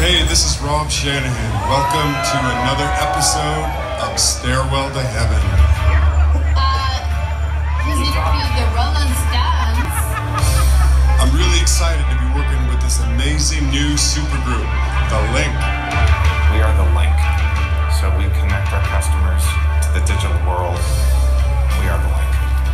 Hey, this is Rob Shanahan. Welcome to another episode of Stairwell to Heaven. He's interviewed the Rolling Stones. I'm really excited to be working with this amazing new supergroup, The Link. We are The Link. So we connect our customers to the digital world. We are The Link.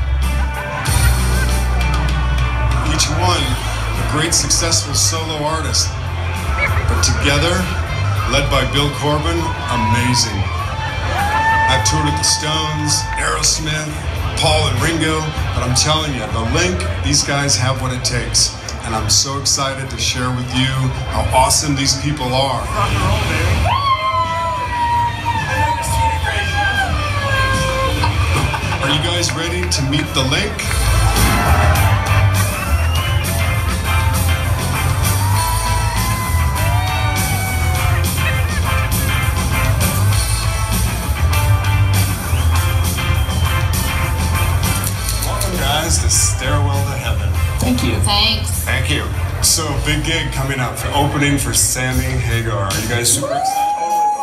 Each one a great successful solo artist. But together, led by Bill Corbin, amazing. I've toured with the Stones, Aerosmith, Paul and Ringo, but I'm telling you, The Link, these guys have what it takes. And I'm so excited to share with you how awesome these people are. Are you guys ready to meet The Link? To Stairwell to Heaven. Thank you. Thanks. Thank you. So, big gig coming up for opening for Sammy Hagar. Are you guys super excited?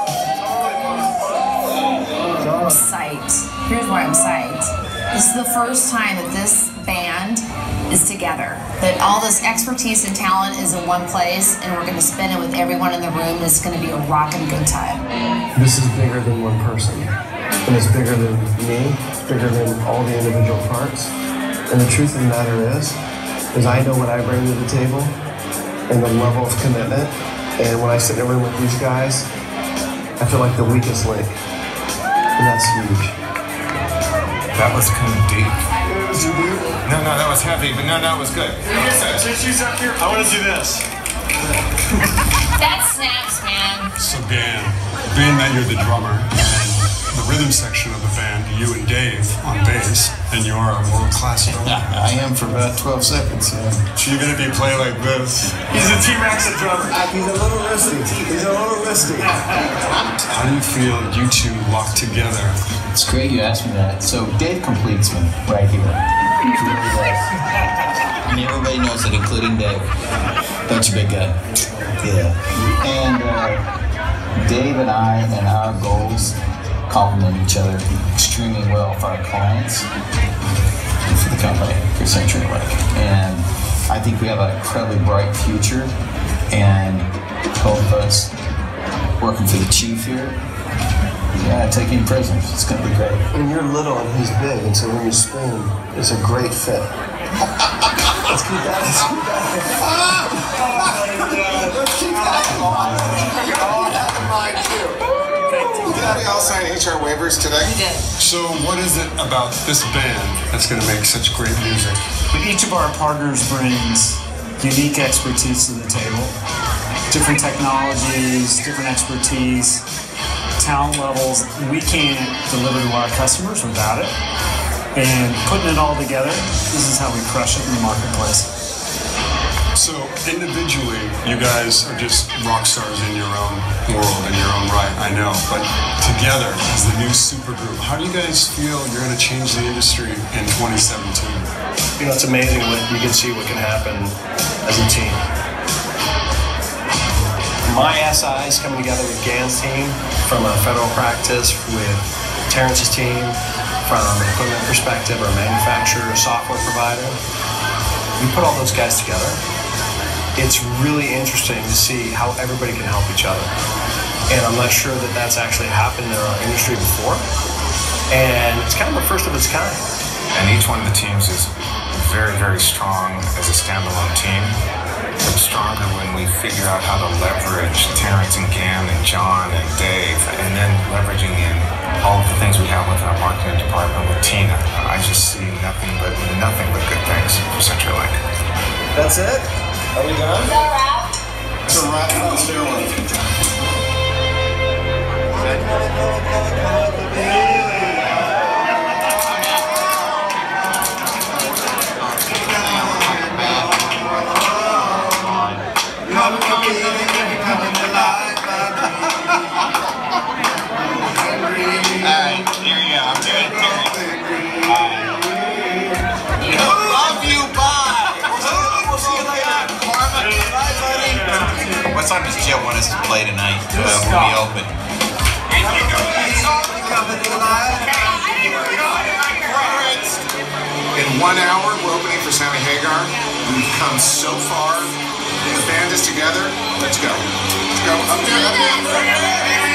I'm psyched. Here's why I'm psyched. This is the first time that this band is together. That all this expertise and talent is in one place, and we're going to spend it with everyone in the room. It's going to be a rockin' good time. This is bigger than one person. And it's bigger than me. It's bigger than all the individual parts. And the truth of the matter is I know what I bring to the table and the level of commitment. And when I sit in a room with these guys, I feel like the weakest link. And that's huge. That was kind of deep. No, that was heavy, but no, it was good. Since she's up here, I want to do this. That snaps, man. So, Dan, being that you're the drummer and the rhythm section of the band, you and Dave on bass, and you're a world-class drummer. Yeah, I am for about 12 seconds, yeah. So you're gonna be playing like this. He's a T-Max drummer. He's a little risky. How do you feel you two locked together? It's great you asked me that. So Dave completes me right here. He really does. I mean, everybody knows it, including Dave. That's a big guy. Yeah. And Dave and I and our goals complement each other extremely well for our clients and for the company, for CenturyLink. And I think we have an incredibly bright future, and both of us working for the chief here, taking prisoners. It's going to be great. And you're little and he's big, and so when you spin, it's a great fit. Let's keep that. Let's keep that. Mine too. Did we all sign HR waivers today? We did. So what is it about this band that's gonna make such great music? Each of our partners brings unique expertise to the table. Different technologies, different expertise, talent levels. We can't deliver to our customers without it. And putting it all together, this is how we crush it in the marketplace. So individually, you guys are just rock stars in your own world, in your own right, I know. But together, as the new supergroup, how do you guys feel you're going to change the industry in 2017? You know, it's amazing what you can see what can happen as a team. My SIs coming together with Gan's team from a federal practice, with Terrence's team from an equipment perspective, or a manufacturer, or software provider. You put all those guys together, it's really interesting to see how everybody can help each other. And I'm not sure that that's actually happened in our industry before. And it's kind of a first of its kind. And each one of the teams is very, very strong as a standalone team. But stronger when we figure out how to leverage Terrence and Gan and John and Dave, and then leveraging in all of the things we have with our marketing department with Tina. I just see nothing but good things for CenturyLink. That's it? Are we done? Is that a wrap? It's a wrap on the stairwell. What's What time does Jet want us to play tonight when we open? In 1 hour, we're opening for Sammy Hagar. We've come so far. The band is together. Let's go. Let's go. Up there, up there.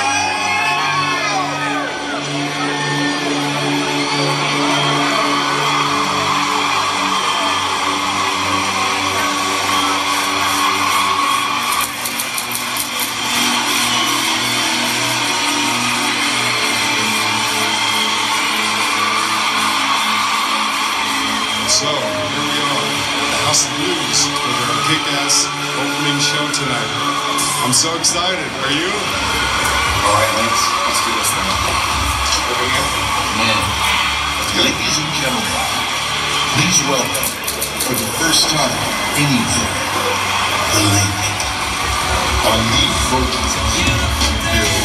So, here we are at the House of Blues with our kick-ass opening show tonight. I'm so excited. Are you? All right, let's do this thing. Here we go. Man, ladies and gentlemen, please welcome, for the first time anywhere, the link. On lead vocals, Bill.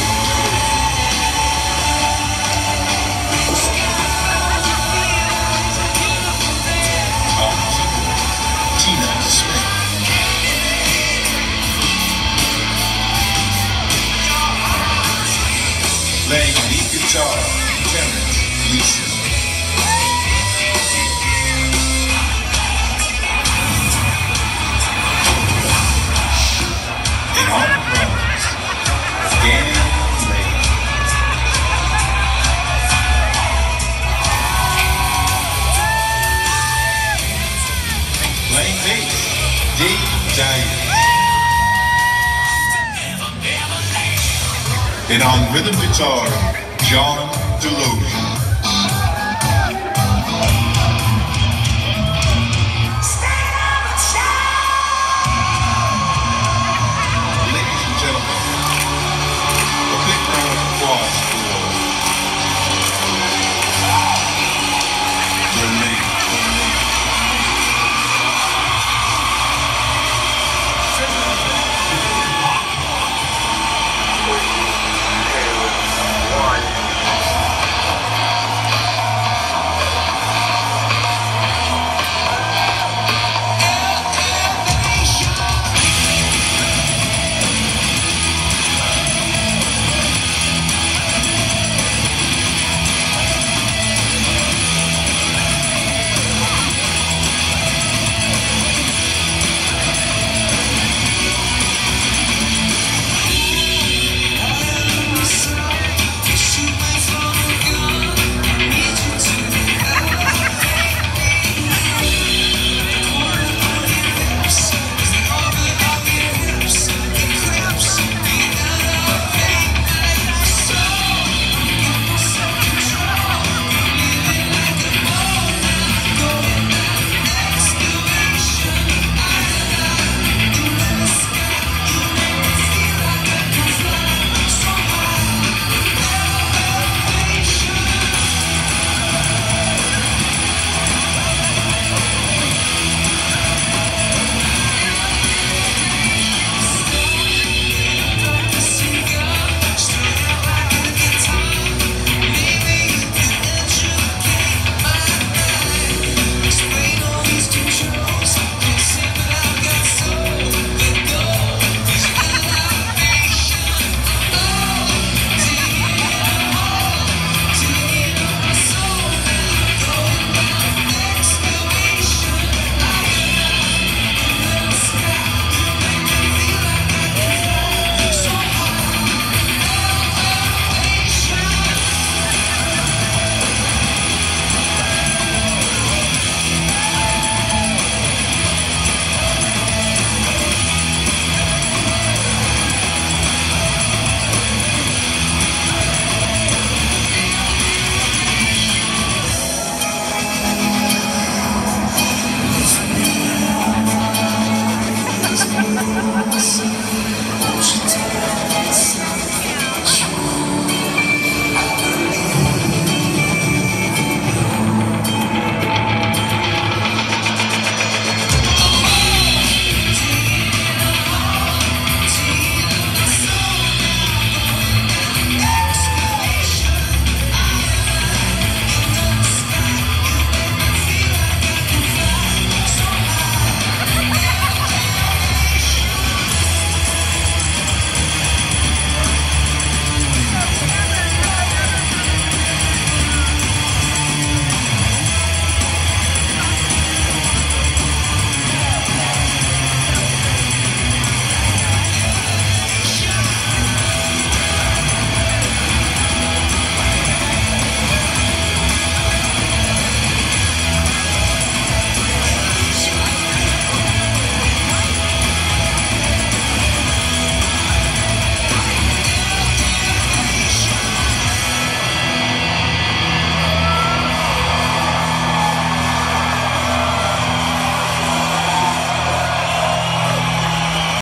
Playing lead guitar, Terrence Gleason. And on drums, Dan Lane. Playing bass, Dave Dyer. And on rhythm guitar, John Deloge.